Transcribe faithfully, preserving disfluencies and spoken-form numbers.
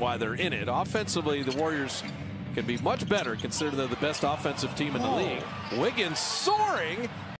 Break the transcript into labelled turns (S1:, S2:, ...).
S1: why they're in it. Offensively, the Warriors can be much better considering they're the best offensive team in the league. Wiggins soaring.